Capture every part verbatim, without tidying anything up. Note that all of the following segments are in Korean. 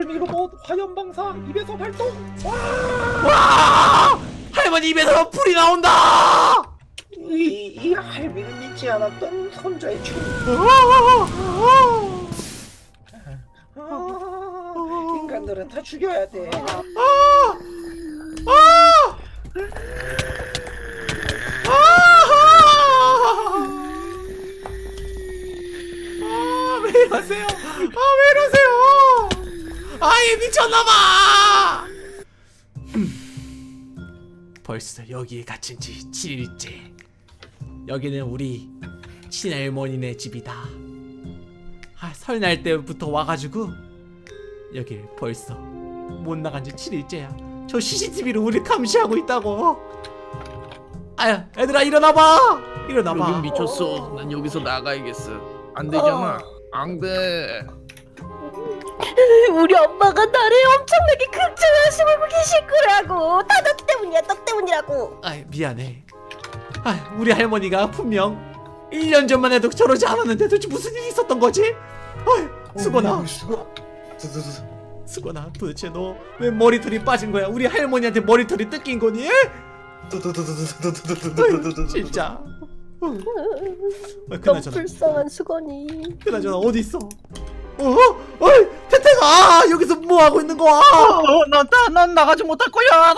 로봇 화염방사 입에서 발동. 와! 와! 할머니 입에서 불이 나온다. 이, 이 할미를 믿지 않았던 손자의 춤. 아, 인간들은 다 죽여야 돼. 아! 아! 아! 아, 왜 이러세요? 아, 왜 이러세요? 아이, 미쳤나봐. 벌써 여기에 갇힌 지 칠 일째. 여기는 우리 친할머니네 집이다. 아, 설날 때부터 와가지고 여길 벌써 못 나간 지 칠 일째야. 저 씨씨티비로 우리 감시하고 있다고. 아유, 얘들아 일어나봐. 일어나봐. 여긴 미쳤어. 난 여기서 나가야겠어. 안 되잖아. 안 돼. 우리 엄마가 나를 엄청나게 걱정하시고 계실 거라고. 다 너 때문이야, 너 때문이라고. 아, 미안해. 아, 우리 할머니가 분명 일 년 전만 해도 저러지 않았는데 도대체 무슨 일이 있었던 거지? 아, 수건아. 수건아, 도대체 너 왜 머리털이 빠진 거야? 우리 할머니한테 머리털이 뜯긴 거니? 아유, 진짜. 어. 아, 너무 그나저나, 불쌍한 수건이. 그나저나 어디 있어? 어? 어이, 태태가 여기서 뭐 하고 있는 거야? 난 나가지 못할 거야.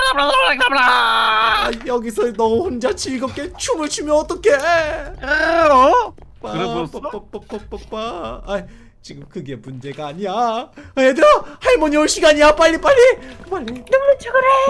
아, 여기서 너 혼자 즐겁게 춤을 추면 어떡해? 어? 그래봤어? 빠빠빠빠빠. 아, 지금 그게 문제가 아니야. 아, 얘들아, 할머니 올 시간이야. 빨리 빨리 빨리. 눈물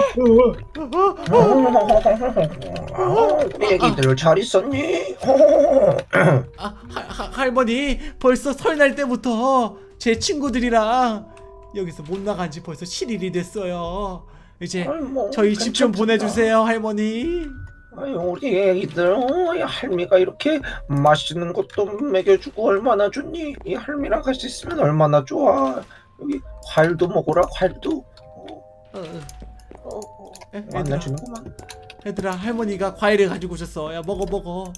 죽으래. 애기들 잘 있었니? 아, 하, 하, 할머니 벌써 설날 때부터 제 친구들이랑 여기서 못 나간 지 벌써 칠 일이 됐어요. 이제 아이고, 저희 집 좀 괜찮다. 보내주세요, 할머니. 아유, 우리 애기들, 어, 이 할미가 이렇게 맛있는 것도 먹여주고 얼마나 좋니? 이 할미랑 같이 있으면 얼마나 좋아. 여기 과일도 먹어라, 과일도. 어, 어, 어. 어, 어. 애, 얘들아, 만나주는구만. 얘들아, 할머니가 과일을 가지고 오셨어. 야, 먹어 먹어.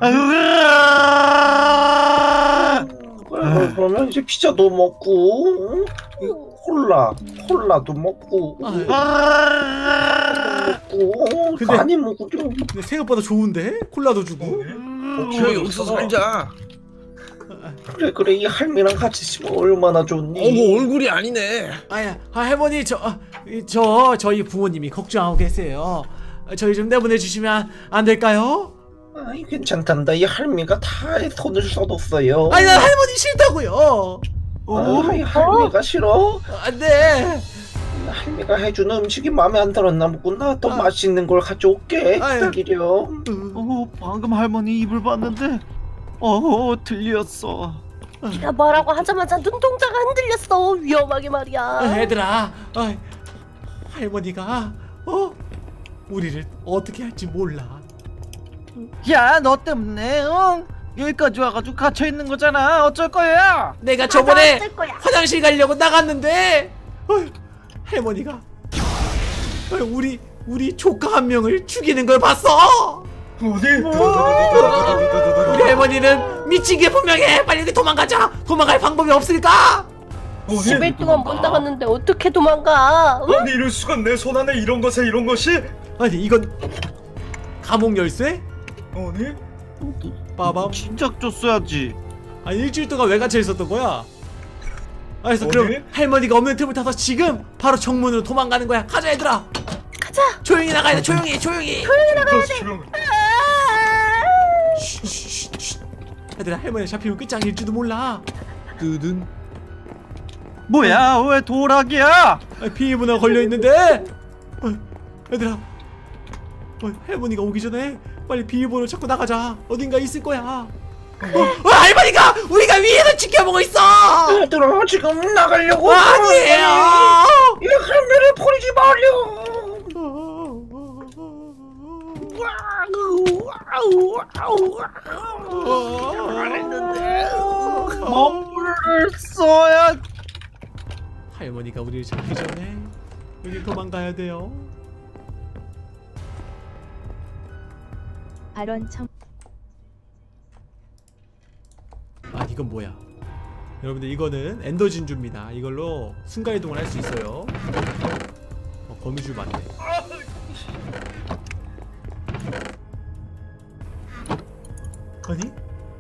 그래, 그러면 이제 피자도 먹고, 응? 이 콜라, 콜라도 먹고, 아, 먹고, 근데- 많이 먹고 좀. 근데 생각보다 좋은데? 콜라도 주고. 그냥 여기서 살자. 그래 그래 이 할미랑 같이 있으면 얼마나 좋니? 어머, 얼굴이 아니네. 아야, 아, 할머니 저, 어, 이, 저 저희 부모님이 걱정하고 계세요. 어, 저희 좀 내보내 주시면 안 될까요? 아이 괜찮단다. 이 할미가 다 손을 써뒀어요. 아니, 난 할머니 싫다고요. 아, 이 할미가 싫어? 안 돼. 이 할미가 해주는 음식이 마음에 안 들었나 보구나. 더 아. 맛있는 걸 가져올게. 아유. 기다려. 어, 방금 할머니 입을 봤는데 어, 들렸어. 네가 뭐라고 하자마자 눈동자가 흔들렸어. 위험하게 말이야. 아, 얘들아, 아, 할머니가 어 우리를 어떻게 할지 몰라. 야, 너 때문에 응? 여기까지 와가지고 갇혀 있는 거잖아. 어쩔 거야? 내가 맞아, 저번에 어쩔 거야. 화장실 가려고 나갔는데 어, 할머니가 어, 우리 우리 조카 한 명을 죽이는 걸 봤어. 어디? 우리 할머니는 미친 게 분명해. 빨리 여기 도망가자. 도망갈 방법이 없을까? 십 일 동안 못 나갔는데 어떻게 도망가? 응? 아니 이럴 수가. 내 손 안에 이런 것에 이런 것이. 아니, 이건 감옥 열쇠? 아니 빠밤. 진작 줬어야지. 아니, 일주일 동안 왜 갇혀 있었던 거야? 아, 그래서 그럼 어디? 할머니가 없는 틈을 타서 지금 바로 정문으로 도망가는 거야. 가자, 얘들아. 가자. 조용히 나가야 돼. 조용히, 조용히. 그렇지 조용. 쉿, 쉿, 쉿. 얘들아, 할머니 잡히면 끝장일지도 몰라. 뜨든. 뭐야, 왜 도락이야? 아, 비밀번호가 걸려 있는데. 어, 얘들아, 어, 할머니가 오기 전에 빨리 비밀번호 찾고 나가자. 어딘가 있을 거야. 어, 어, 할머니가 우리가 위에서 지켜보고 있어. 얘들아 지금 나가려고. 아니에요. 이 할미를 버리지 말려. 머물을 써야. 할머니가 우리를 잡기 전에 여기 도망가야 돼요. 발언 청 아, 이건 뭐야? 여러분들 이거는 엔더 진주입니다. 이걸로 순간 이동을 할 수 있어요. 어, 거미줄 맞네. 아니?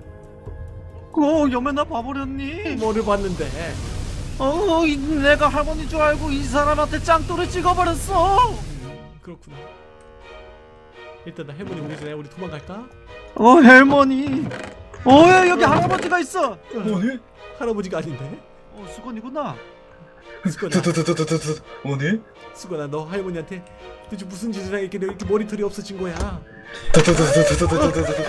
어, 여매나 봐버렸니? 뭐를 봤는데? 어, 이, 내가 할머니 줄 알고 이 사람한테 짱돌을 찍어버렸어. 음, 그렇구나. 일단 나 할머니 오기 전에 우리 도망갈까? 어, 할머니. 어, 야, 여기 할아버지가 있어. 어머니? 할아버지가 아닌데? 어, 수건이구나. 수건아, 드드드드드드 어머니? 수건아, 너 할머니한테 도대체 무슨 짓을 하게 이렇게, 이렇게 머리털이 없어진 거야? 드드드드드드드드드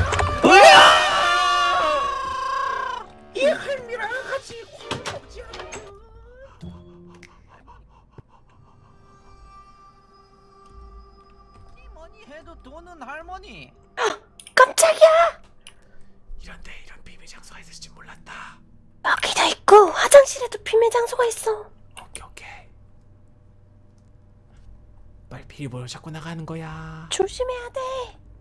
이 할미랑 같이 밥 먹지 않아요? 뭐니 해도 돈은 할머니. 깜짝이야. 이런데 이런 비밀 장소가 있을 줄 몰랐다. 여기도 있고 화장실에도 비밀 장소가 있어. 오케이 오케이. 빨리 비밀번호 잡고 나가는 거야. 조심해야 돼.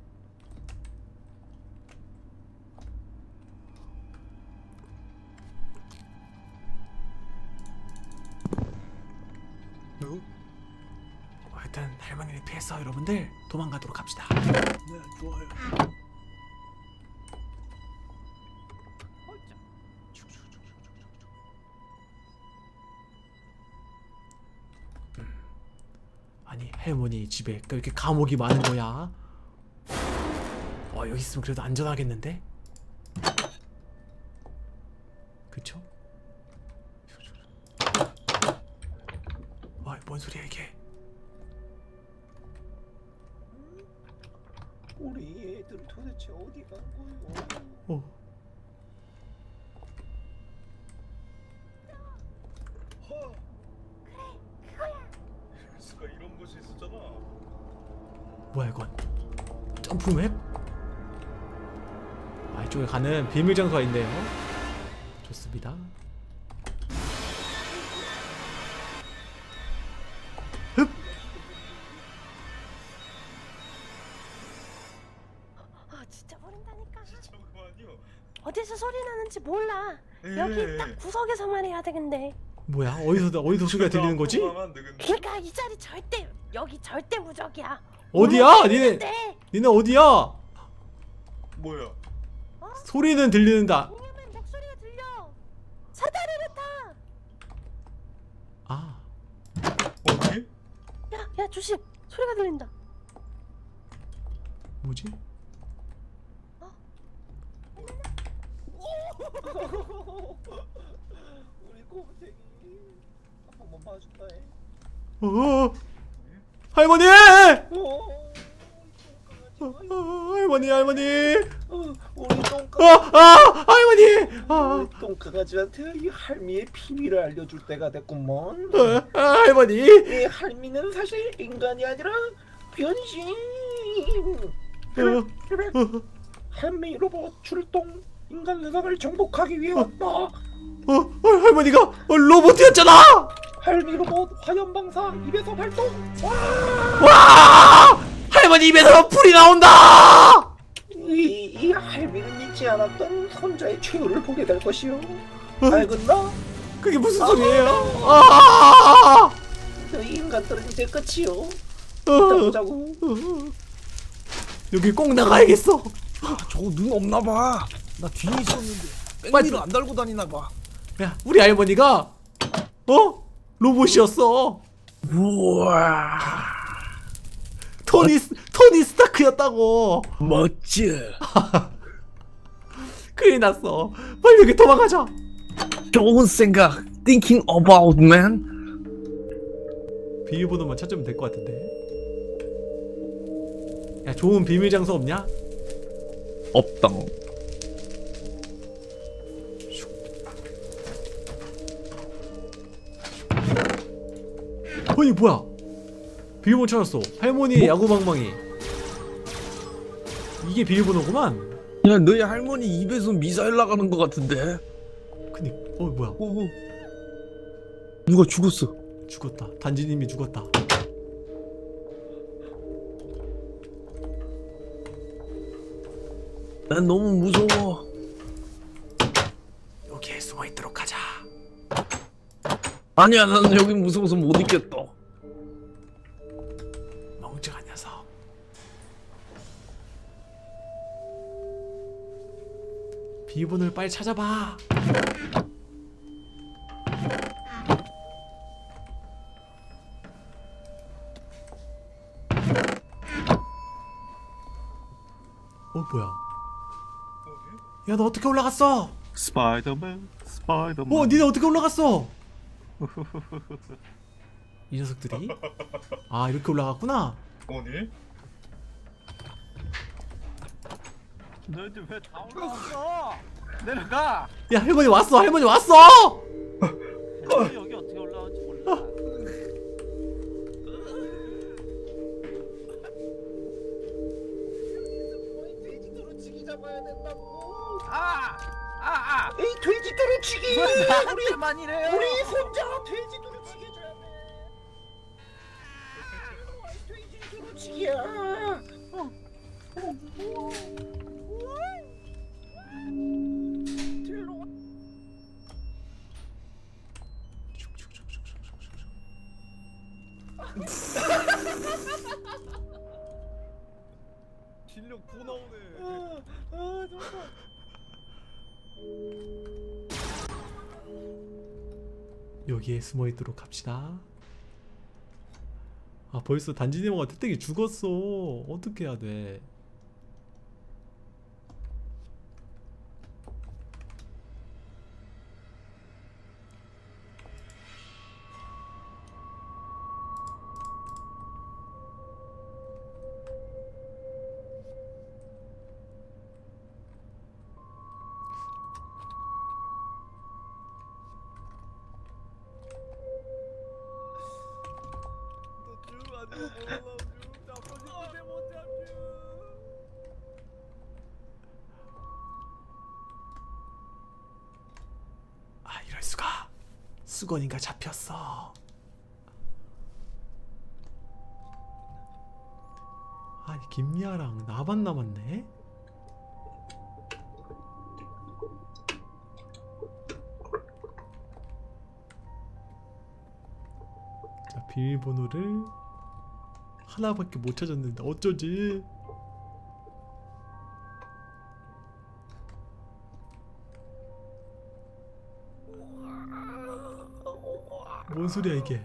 어, 일단 할머니를 피해서 여러분들 도망가도록 합시다. 네, 좋아요. 아니 할머니 집에 왜 이렇게 감옥이 많은 거야? 어 여기 있으면 그래도 안전하겠는데? 그쵸? 와, 뭔 소리야 이게? 우리 애들 도대체 어디 간 거요? 어. 수가 이런 곳이 있었잖아. 뭐야 이건? 점프맵? 아 이쪽에 가는 비밀 장소가 있네요. 좋습니다. 흡! 아 진짜 버린다니까. 잠깐만요. 어디서 소리 나는지 몰라. 예. 여기 딱 구석에서만 해야 되겠네. 뭐야? 어디서 어디서 소리가 들리는 거지? 그러니까 이 자리 절대 여기 절대 무적이야. 어디야? 니네 있는데 니네 어디야? 뭐야? 소리는 들리는다. 공유맨 목소리가 들려. 사다리를 타. 아 어머니? 야, 야 조심. 소리가 들린다. 뭐지? 우리 곰탱이 한 번만 봐줄까 해? 어 할머니! 어, 어, 어, 할머니 할머니! 어, 우리 아, 똥강 아 할머니! 아, 우리 똥강아지한테 이 할미의 비밀을 알려줄 때가 됐구먼. 아, 할머니! 이 할미는 사실 인간이 아니라 변신. 어, 어, 할미 로봇 출동. 인간 세상을 정복하기 위해 왔다. 어, 어, 할머니가 어, 로봇이었잖아! 할미 로봇 화염 방사 입에서 발동. 와! 와! 할머니 입에서 불이 나온다! 이, 이 할미는 잊지 않았던 손자의 최후를 보게 될 것이오. 알겠나? 그게 무슨 소리예요? 아! 너희 인간들은 이제 끝이오. 어, 이따 보자고. 어, 여기 꼭 나가야겠어. 저거 눈 없나 봐. 나 뒤에 있었는데 빨리 백미를 안 달고 다니나 봐. 야, 우리 할머니가 어? 로봇이었어. 우와, 토니 스- 토니 스타크였다고. 멋져. 큰일 났어. 빨리 여기 도망가자. 좋은 생각. Thinking about man. 비밀번호만 찾으면 될 것 같은데. 야, 좋은 비밀 장소 없냐? 없다. 어이 뭐야? 비밀번호 찾았어. 할머니 뭐? 야구방망이. 이게 비밀번호구만. 야, 너희 할머니 입에서 미사일 나가는 것 같은데. 근데 어 뭐야? 오, 오. 누가 죽었어? 죽었다. 단지님이 죽었다. 난 너무 무서워. 여기에 숨어 있도록 하자. 아니야, 나는 여기 무서워서 못 있겠다. 멍청한 녀석. 비밀번호를 빨리 찾아봐. 어 뭐야? 야 너 어떻게 올라갔어? 스파이더맨, 스파이더맨. 어 니네 어떻게 올라갔어? 이 녀석들이? 아 이렇게 올라갔구나? 뭐니? 너희들 왜 다 올라왔어? 내려가. 야 할머니 왔어 할머니 왔어! 여기, 여기 어떻게 올라왔는지 몰라. 돼지 두루치기 잡아야 된다고. 아! 아! 아! 에이 돼지 두루치기. 왜 나한테만 이래요? 우리 혼자 돼지 두루치기 해줘야 돼. 돼지 두루치기야. 어. 들로 와. 실력 또 나오네. 아, 아, 정말. 여기에 숨어있도록 합시다. 아 벌써 단지네모가 태땡이 죽었어. 어떻게 해야 돼? 아 이럴 수가. 수건이가 잡혔어. 아니 김미아랑 나만 남았네. 자 비밀번호를 하나밖에 못 찾았는데 어쩌지? 뭔 소리야 이게?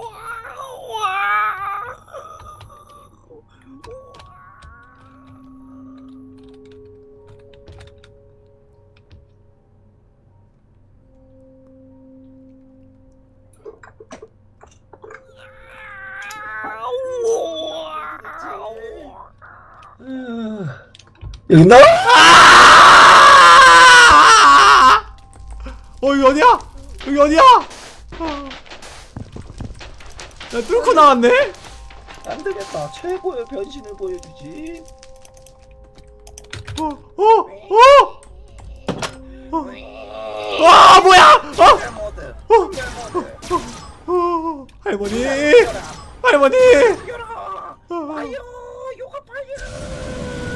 여기 나? 어 여기 어디야? 여기 어디야? 야 뚫고 나왔네? 안 되겠다. 최고의 변신을 보여주지. 어? 어? 어? 어? 와 뭐야? 어? 특별 모드. 특별 모드. 어? 할머니 할머니 죽여라. 파이어. 요가 파이어.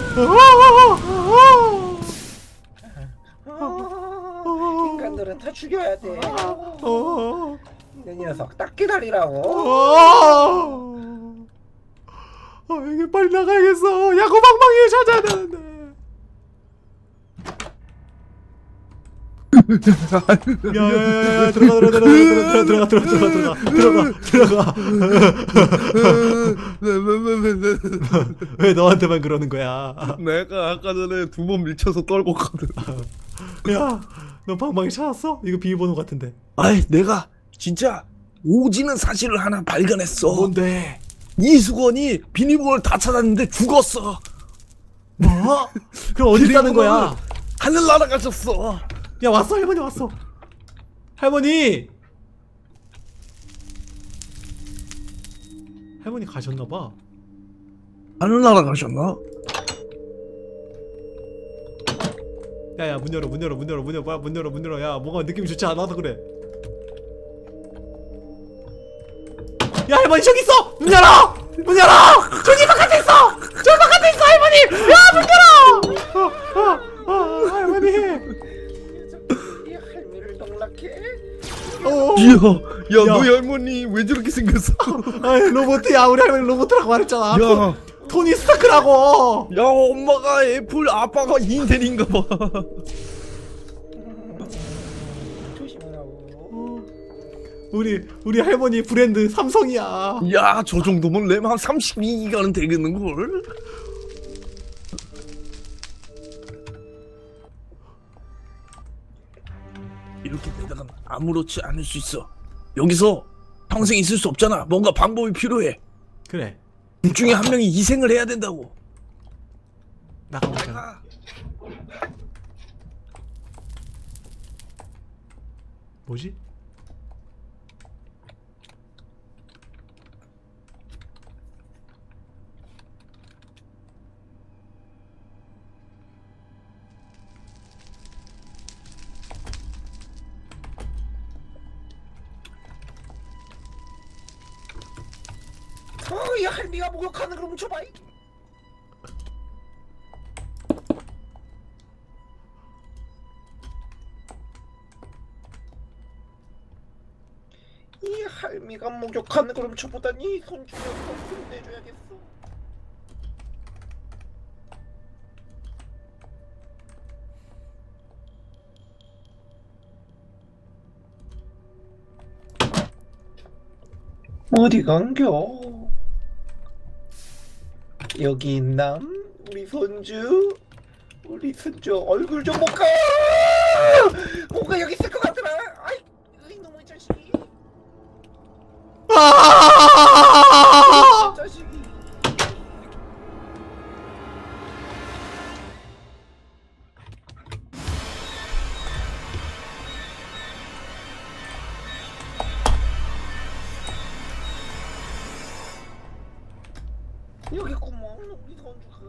아, 인간들은 다 죽여야 돼. 어? 이 녀석 딱 기다리라고. 어? 어, 여기 빨리 나가야겠어. 야구방망이 찾아야 되는데. 야야야 들어가 들어가 들어가 들어가 들어가 들어가 들어가 들어가 들어가. 왜 너한테만 그러는 거야? 내가 아까 전에 두 번 밀쳐서 떨궜거든. 야, 너 방망이 찾았어? 이거 비밀번호 같은데. 아이, 내가 진짜 오지는 사실을 하나 발견했어. 뭔데? 이수건이 비밀번호를 다 찾았는데 죽었어. 뭐? 그럼 어디 있다는 거야? 하늘 날아가셨어. 야 왔어 할머니 왔어. 할머니. 할머니 가셨나봐. 하늘 날아가셨나? 야야 문 열어 문 열어 문 열어 문 열어 뭐야 문 열어 문 열어. 야 뭔가 느낌이 좋지 않아서 그래. 야 할머니 저기 있어. 문 열어 문 열어. 저기 바깥에 있어. 저기 바깥에 있어 할머니. 야 문 열어. 어, 어, 어, 할머니. 이 할미를 농락해. 어. 이야, 야, 너희 할머니 왜 저렇게 생겼어? 아 로봇이야. 우리 할머니 로봇이라고 말했잖아. 야, 토니 스타크라고. 야, 엄마가 애플, 아빠가 인텔인가 봐. 조심하라고. 우리 우리 할머니 브랜드 삼성이야. 야, 저 정도면 램 한 삼십이 기가는 되겠는걸? 이렇게 되다간 아무렇지 않을 수 있어. 여기서 평생 있을 수 없잖아. 뭔가 방법이 필요해. 그래. 둘 중에 한 명이 희생을 해야 된다고. 나가보자. 뭐지? 어, 이 할미가 목욕하는 걸 훔쳐봐. 이. 이 할미가 목욕하는 걸 훔쳐보다니 손주녀 돈 내줘야겠어. 어디 간겨? 여기 있남? 우리 손주? 우리 손주 얼굴 좀 볼까? 뭔가 여기 있을 것 같더라. 아이, 이놈의 자식이. 아! 자식이. 여기 구멍 우리 손주가.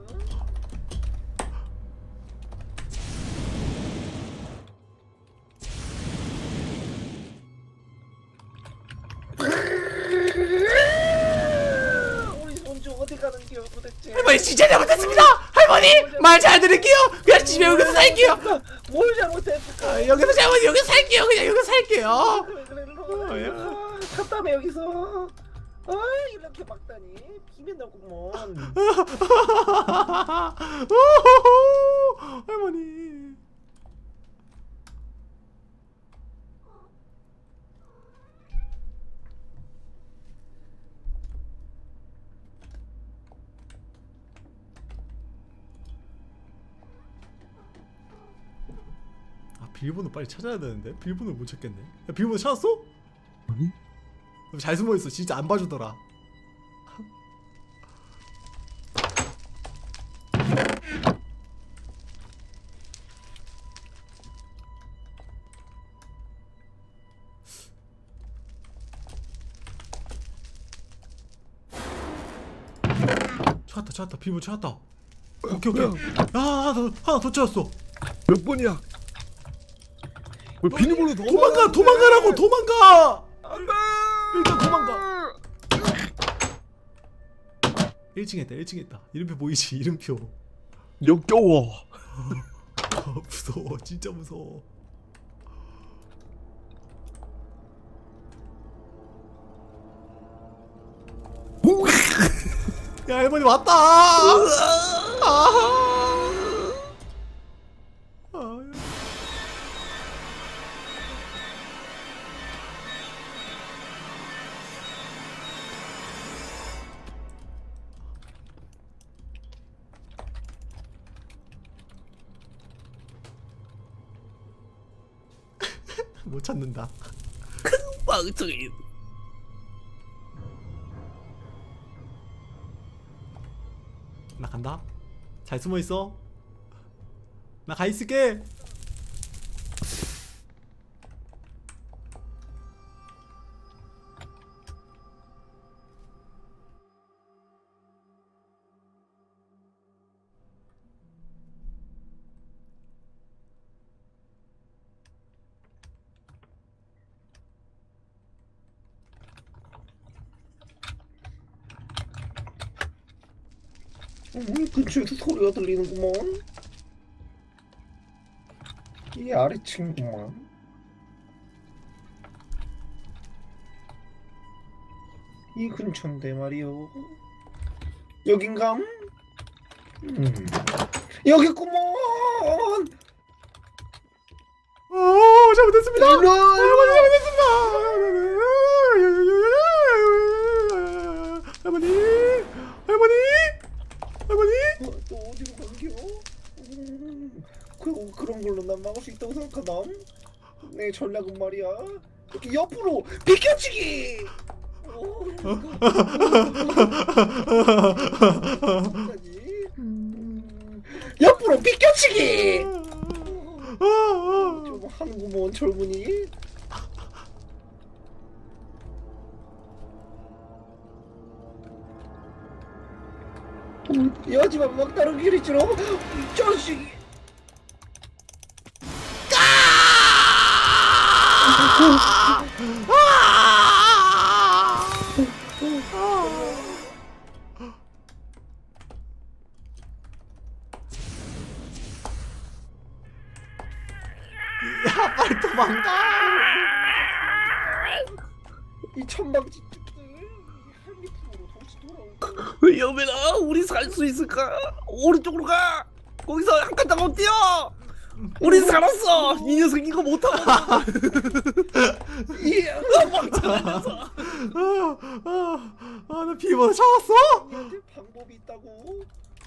우리 손주 어디 가는겨 도대체? 할머니 진짜 잘못했습니다. 할머니 말 잘 들을게요. 그냥 집에 여기서 살게요. 뭘 잘못했을까? 아, 여기서 잘못 여기서 살게요. 그냥 여기서 살게요. 그래 그래 일로 와. 샀다며 여기서. 아 이렇게 막다니 비면나구먼. 할머니. 아 비밀번호 빨리 찾아야 되는데 비밀번호 못 찾겠네. 야, 비밀번호 찾았어? 아니? 잘 숨어있어. 진짜 안 봐주더라. 찾았다 찾았다. 비밀번호 찾았다. 오케이 오케이. 야 하나 더 하나 더 찾았어. 몇 번이야? 왜 비밀번호 더 도망가 많은데? 도망가라고 도망가. 안돼. 일단 도망가. 일 층에 있다 일 층에 있다. 이름표 보이지? 이름표. 역겨워. 아, 무서워 진짜 무서워. 야 할머니 왔다. 아. 아. 못 찾는다. 빵청이. 나 간다. 잘 숨어 있어. 나 가 있을게. 음, 근처에서 소리가 들리는구먼. 이 아래층이구먼. 이 근처인데 말이요. 여긴감? 음. 여기구먼. 오, 잘못했습니다. 일로 와, 일로 와. 할머니, 할머니, 할머니. 어, 또 어디로 간겨? 음, 그, 그런 걸로 난 막을 수 있다고 생각하나? 내 전략은 말이야, 이렇게 옆으로 비켜치기! 어, 어떡하지? 음, 옆으로 비켜치기! 좀 한구먼 젊은이? 이 하지만 막다른 길이 지러 이 자식. 야, 빨리 도망가. 이 천방지 한미풍으로 다시 돌아오고. 여민아, 우리 살 수 있을까? 오른쪽으로 가. 거기서 한 칸당 뛰어. 우리 살았어. 이 녀석 이거 못하고. 예. 아, 아, 아, 나 비밀번호 찾았어? 우리한테 방법이 있다고.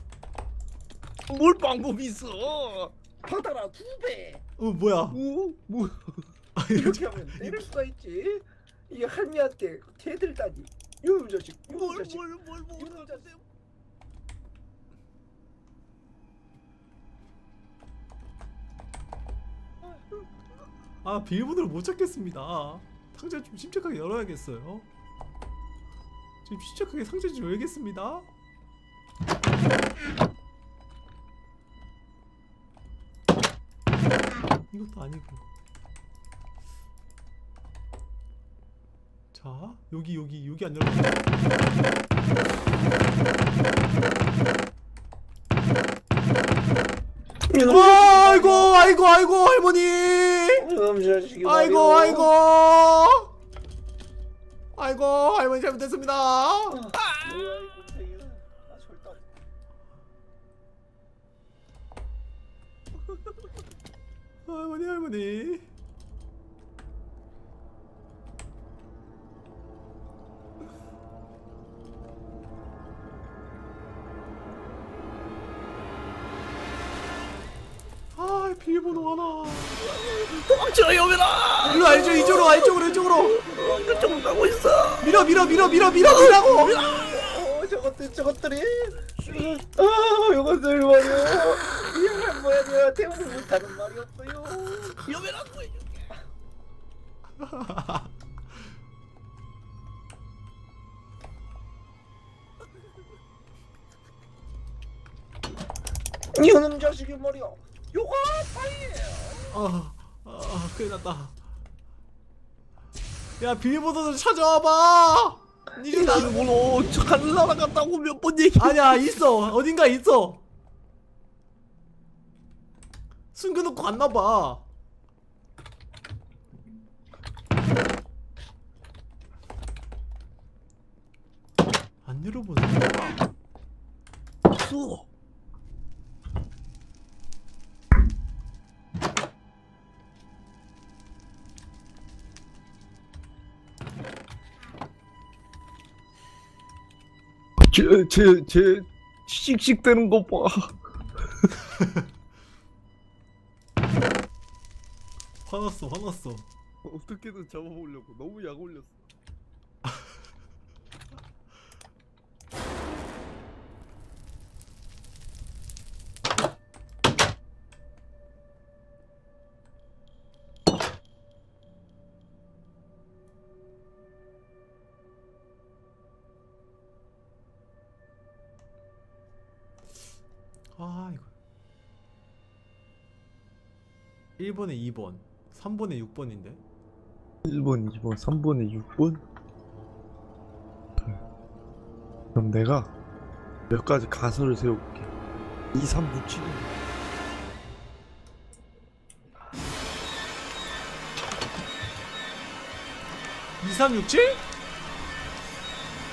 뭘 방법이 있어? 받아라 두 배. 어, 뭐야? 뭐? 뭐? 이렇게 하면 내릴 수가 있지. 이게 할미한테 대들다니. 요놈 자식, 요놈 뭘, 자식, 뭘, 뭘, 뭘, 요놈 자식. 아, 비밀번호를 못 찾겠습니다. 상자 좀 침착하게 열어야겠어요. 지금 침착하게 상자 좀 열겠습니다. 이것도 아니고. 자, 여기 여기 여기 안 열려. 아이고 아이고 아이고 할머니. 요놈 자식이. 아이고 말이야. 아이고 아이고 할머니 잘못했습니다. 뭐야 이거 되게. 아 절단. 할머니 할머니. 아, 비밀번호 하나. 도망쳐, 여민아. 일로 와, 이쪽 이쪽으로 와, 이쪽으로 이쪽으로. 그쪽으로 가고 있어. 밀어 밀어 밀어 밀어 밀어 밀라고. 어 저것들 저것들이. 아 요것들 말이야. 이 할머니가 태우지 못하는 말이 없어요. 여민아, 구해줄게. 이놈 자식이 말이야. 요거 파이에요. 아, 아, 큰일 났다. 야, 비밀번호 좀 찾아와봐. 니들 나 비밀번호 하늘 날아갔다고 몇 번 얘기. 아니야, 있어. 어딘가 있어. 숨겨놓고 갔나봐. 안 열어보네. 없어. 제, 제, 제 씩씩대는 거 봐. 화났어, 화났어. 어떻게든 잡아보려고 너무 약 올렸어. 아, 이거. 일 번에 이 번, 삼 번에 육 번인데? 일 번, 이 번, 삼 번에 육 번? 그럼 내가 몇 가지 가설을 세워볼게. 이, 삼, 육, 칠. 이, 삼, 육, 칠?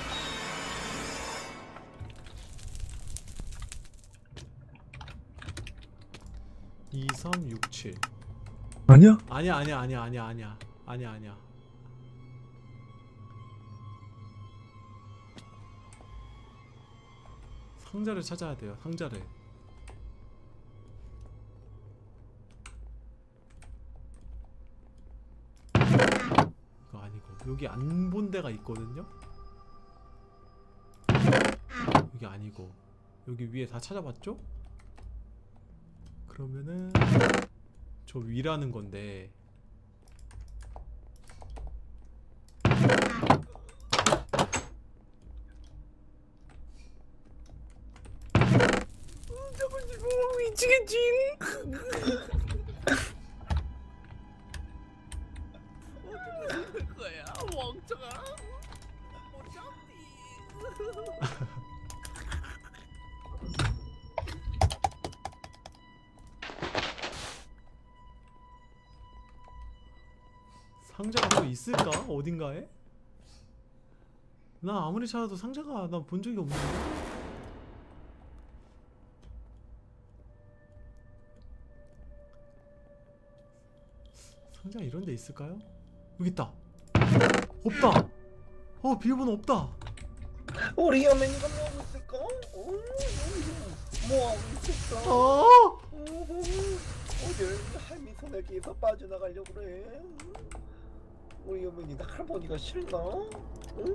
이, 삼, 육, 칠. 아니야? 아니야 아니야 아니야 아니야 아니야 아니야 아니야. 상자를 찾아야 돼요. 상자를. 이거 아니고 여기 안 본 데가 있거든요. 여기 아니고 여기 위에 다 찾아봤죠? 그러면은 저 위라는 건데. 미치겠지. 어떻게 될 거야, 멍청아. 못 잡니. 상자가 또 있을까? 어딘가에? 나 아무리 찾아도 상자가 난 본 적이 없는데. 상자 이런 데 있을까요? 여기 있다. 없다. 어, 비밀번호 없다. 우리 여맨이가 뭐하고 있을까? 어? 여기서 뭐하고 있을까? 어! 어딜 할미 손에게서 빠져나가려고 그래? 우리 여맨이가 할머니가 싫나? 응?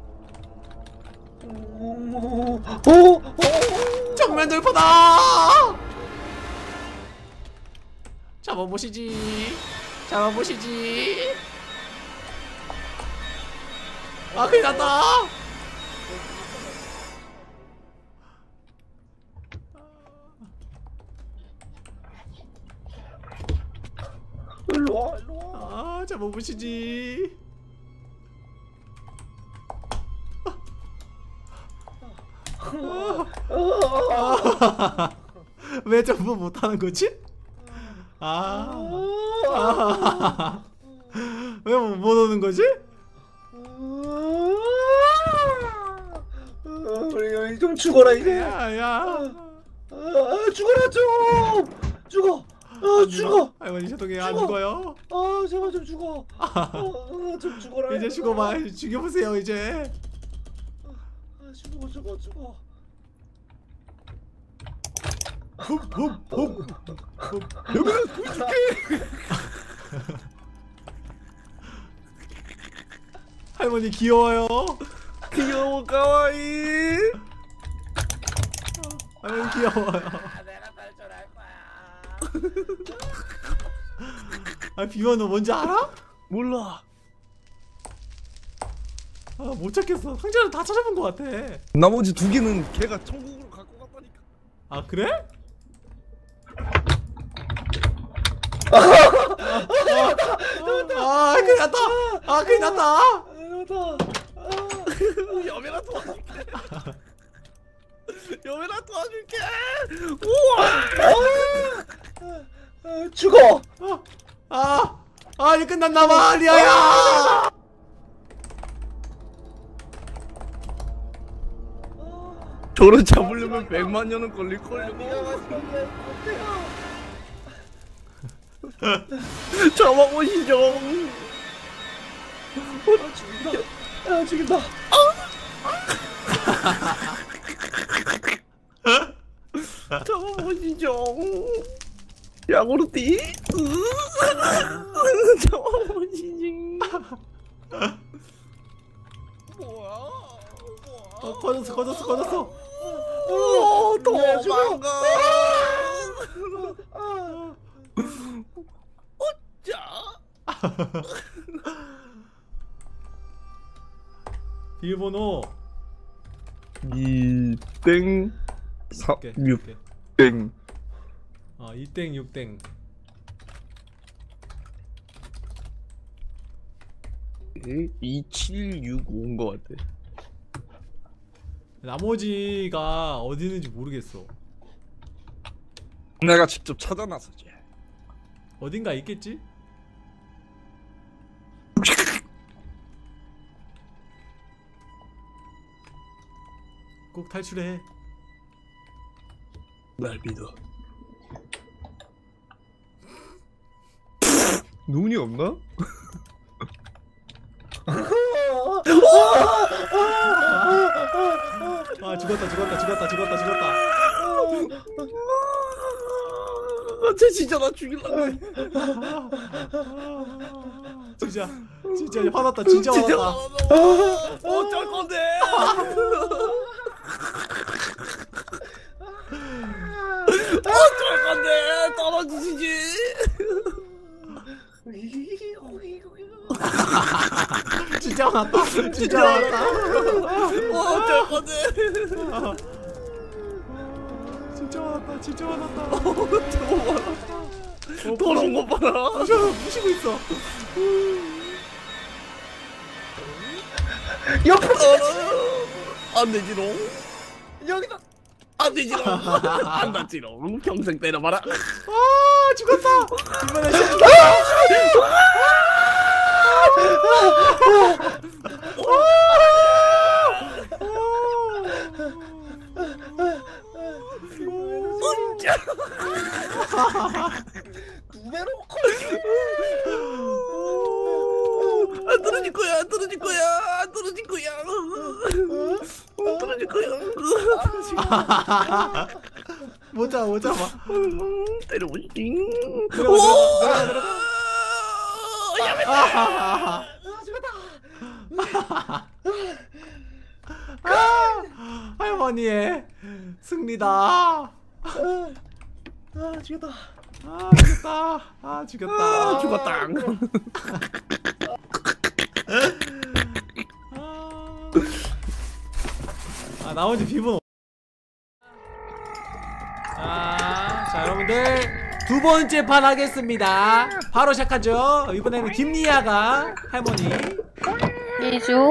어? 어? 어? 정면 돌파다! 잡아보시지. 잡아보시지. 아, 큰일 났다. 일로와 일로와. 아, 잡아보시지. 왜 점프 못하는 거지? 아, 아. 왜 못 오는 거지? 우리 여맨이 좀 죽어라 이제. 야, 야. 아, 죽어라 좀. 죽어. 아 죽어. 할머니 저동이 안 죽어. 죽어요. 아 제발 좀 죽어. 어, 좀 죽어라. 이제 죽어봐. 죽여보세요 이제. 아, 죽어 죽어 죽어. 여기는 구해줄게. 할머니 귀여워요. 귀여워, 가와이. 할머니 귀여워요. 내가 탈출할 거야. 아, 비번호 뭔지 알아? 몰라. 아, 못 찾겠어. 상자를 다 찾아본 것 같아. 나머지 두 개는 걔가 천국으로 갖고 갔다니까. 아, 그래? 아, 큰일 났다. 아, 큰일 났다. 여매나 도와줄게. 여매나 도와줄게. 우와. 아, 죽어. 아, 아, 이제 끝났나 봐, 리아야. 저를 잡으려면 백만 년은 걸릴걸요. 잡아보시죠. 아, 죽인다. 아, 죽인다. 잡아보시죠. 야구르티. 잡아보시지. 뭐야? 어, 꺼졌어, 꺼졌어, 꺼졌어. 오, 도망가. 어짜. 비밀번호 이땡 오케이, 오케이. 육땡. 아, 이땡 육땡. 이칠육오인 것 같아. 나머지가 어디 있는지 모르겠어. 내가 직접 찾아놨었지. 어딘가 있겠지? 꼭 탈출해. 날 믿어. 눈이 없나? 아 죽었다 죽었다 죽었다 죽었다 죽었다. 쟤 진짜 나 죽일라고. 진짜 진짜 화났다 진짜 진짜 화났다. 어쩔 건데? 어쩔 건데? 떨어지시지. 진짜 화났다 진짜 화났다. 어쩔 건데? 진짜 화났다 진짜 화났다. 어, 더러운 거 봐라. 부시고 있어. 옆으로 안 되지롱. 여기다. 안 되지롱. 안 닿지롱. 평생 때려봐라. 아 죽었다. 이번에 시- 두 배로 커. 안 떨어질 거야. 안 떨어질 거야. 안 떨어질 거야. 안 떨어질 거야. 못 잡아 못 잡아. 때려보시. 들어가 들어가 들어가 들어가. 아하하하. 아, 할머니의 승리다. 아 죽였다. 아 죽였다. 아 죽였다. 아, 죽었다. 아 나머지 비번. 자, 자 여러분들 두 번째 판 하겠습니다. 바로 시작하죠. 이번에는 김리아가 할머니. 이죠.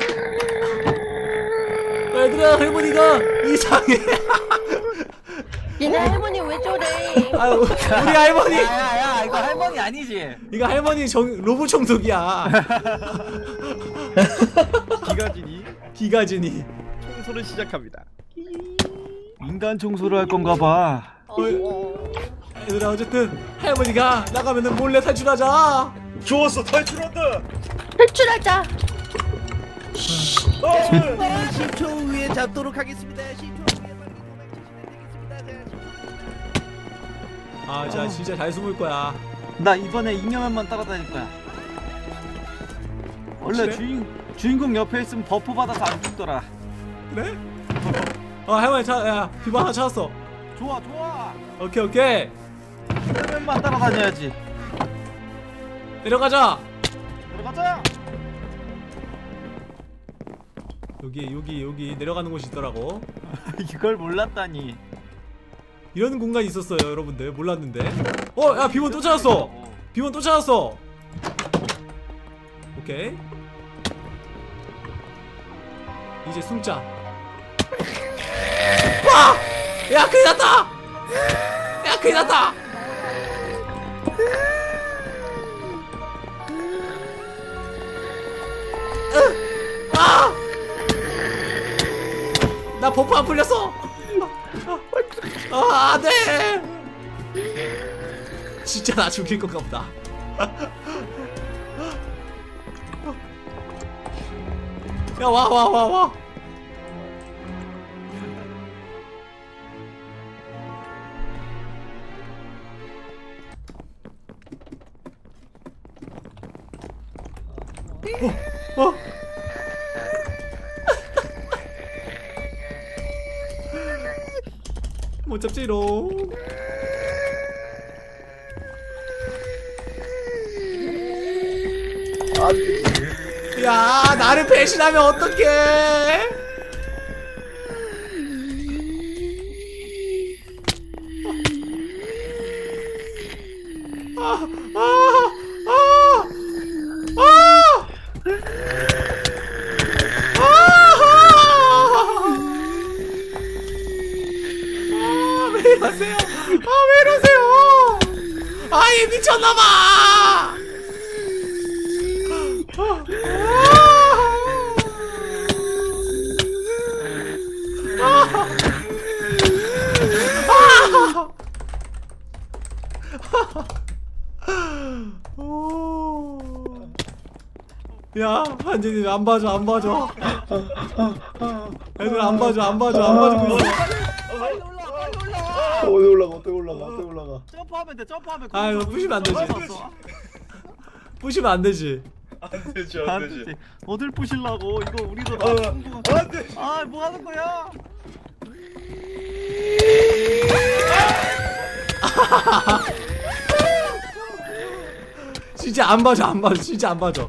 얘들아 할머니가 이상해. 얘네 할머니 왜 저래? 아 우리 할머니. 야야야 이거 할머니 아니지? 이거 할머니 정, 로봇 청소기야. 기가진이 기가진이. 청소를 시작합니다. 인간 청소를 할 건가 봐. 얘들아 어쨌든 할머니가 나가면은 몰래 탈출하자. 좋았어, 탈출한다. 탈출하자. 십 초 후에 잡도록 하겠습니다. 십 초 후에 빨리 도망치시면 되겠습니다. 아 진짜 진짜 잘 숨을 거야. 나 이번에 잉여맨만 따라다닐 거야. 원래 확실해? 주인 주인공 옆에 있으면 버프 받아서 안 죽더라. 그래? 아 할머니 차, 야 비번 하나 찾았어. 좋아 좋아. 오케이 오케이 잉여맨만 따라다녀야지. 내려가자. 들어가자. 여기 여기 여기 내려가는 곳이 있더라고. 이걸 몰랐다니. 이런 공간이 있었어요 여러분들. 몰랐는데. 어 야 비번 또 찾았어. 비번 또 찾았어. 오케이 이제 숨자. 와! 야 큰일 났다. 야 큰일 났다. 으! 아! 나 버프 안 풀렸어. 아, 안 돼! 진짜 나 죽일 건가 보다. 야, 와, 와, 와, 와. 어, 어. 못 잡지롱. 야 나를 배신하면 어떡해. 아, 아, 아, 아, 아, 왜 이러세요? 아, 왜 이러세요? 아이, 미쳤나봐! 오. 야 한진이 왜 안 봐줘 안 봐줘. 애들 안 봐줘 안 봐줘 안 봐주고 있어. 빨리 올라 빨리 올라. 어디 올라가 어디 올라가 어디 올라가. 점프하면 돼 점프하면. 아 이거 부시면 안 되지. 부시면 안 되지. 안 되지 안 안 되지. 되지. 어딜 부실라고 이거 우리도 다. 아, 안 돼. 아 뭐하는 거야? 진짜 안 봐줘 안 봐줘 진짜 안 봐줘.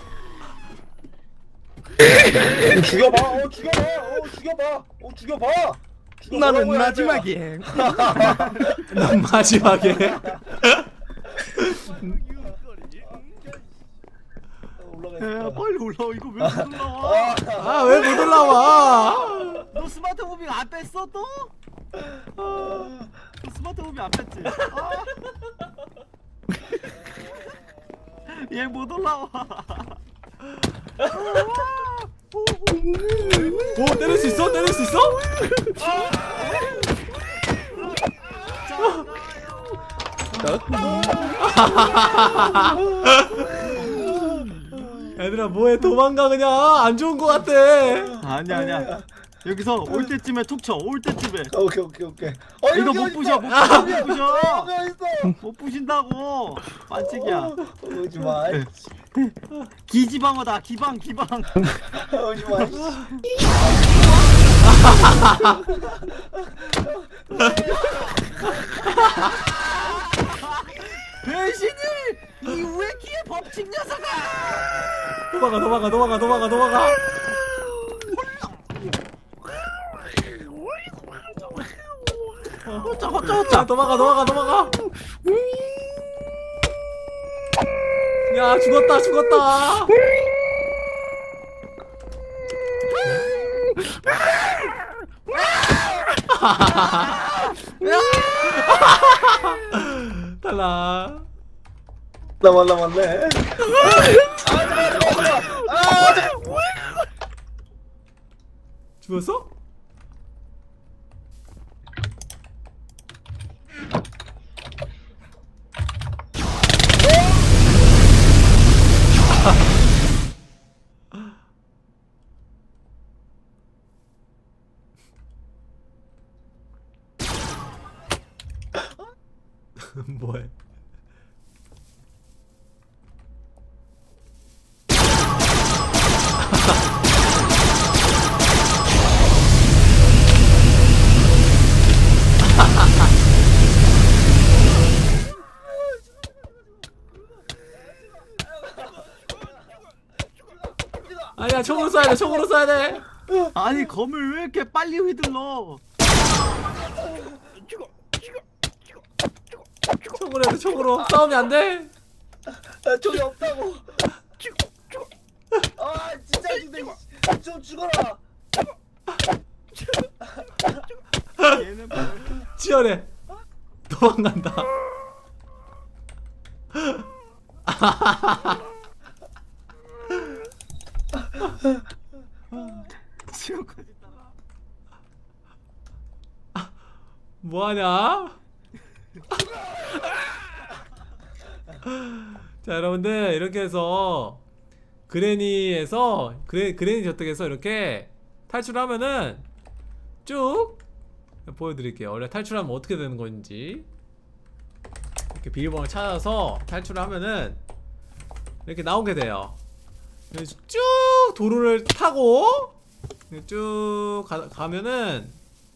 어, 죽여봐 어 죽여봐 어 죽여봐 어 죽여봐. 나는 죽여보라고 해야 마지막에 난 마지막에. 돼. 올라가 야 있어. 빨리 올라와 이거 왜 못 올라와? 아 왜 못 올라와? 너 스마트 무빙 안 뺐어 또? 너 스마트 무빙 안 뺐지? 아. 얘 못 올라와. 오 때릴 수 있어? 때릴 수 있어? 얘들아 뭐해 도망가 그냥 안 좋은 거 같아. 아니야 아니야. 여기서 올 때쯤에 툭 쳐. 올 때쯤에. 오케이 오케이 오케이. 어 이거 여기 못 어디 부셔 있어? 못 부셔 못 여기 부셔. 있어. 못 부신다고. 반칙이야. 오지 마. 기지방어다 기방 기방. 오지 마. 배신이 이 우에키의 법칙 녀석아. 도망가 도망가 도망가 도망가 도망가. 어쩌 어쩌 어쩌. 자 도망가 도망가 도망가. 야 죽었다 죽었다. 탈락. 나만 남았네. 죽었어? 뭐해? 아니야 총으로 쏴야 돼 총으로 쏴야 돼. 아니 검을 왜 이렇게 빨리 휘둘러? 총으로 해도 총으로 싸우면 안 돼. 아, 저기 없다고. 아 진짜 근데 좀 죽어라. 얘는 뭐야? 치열해. 도망간다. 지금까지 따라. 뭐하냐? 자 여러분들 이렇게 해서 그레니에서 그레, 그레니 저택에서 이렇게 탈출하면은 쭉 보여드릴게요. 원래 탈출하면 어떻게 되는 건지. 이렇게 비밀번호 찾아서 탈출을 하면은 이렇게 나오게 돼요. 그래서 쭉 도로를 타고 쭉 가, 가면은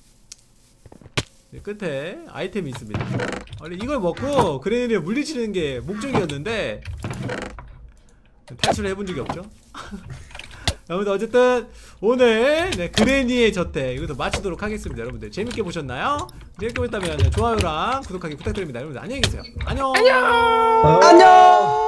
끝에 아이템이 있습니다. 원래 이걸 먹고 그레니를 물리치는 게 목적이었는데 탈출을 해본 적이 없죠. 여러분들 어쨌든 오늘 네, 그레니의 저택 이것도 마치도록 하겠습니다. 여러분들 재밌게 보셨나요? 재밌게 보셨다면 좋아요랑 구독하기 부탁드립니다. 여러분들 안녕히 계세요. 안녕. 안녕.